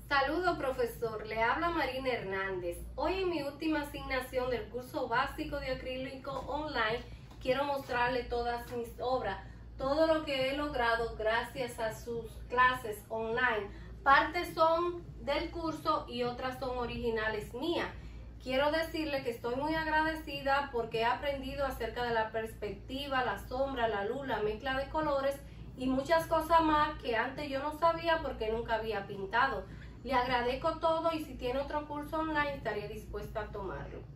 Saludo, profesor, le habla Marina Hernández. Hoy en mi última asignación del curso básico de acrílico online quiero mostrarle todas mis obras, todo lo que he logrado gracias a sus clases online. Partes son del curso y otras son originales mías. Quiero decirle que estoy muy agradecida porque he aprendido acerca de la perspectiva, la sombra, la luz, la mezcla de colores y muchas cosas más que antes yo no sabía porque nunca había pintado. Le agradezco todo y si tiene otro curso online estaría dispuesta a tomarlo.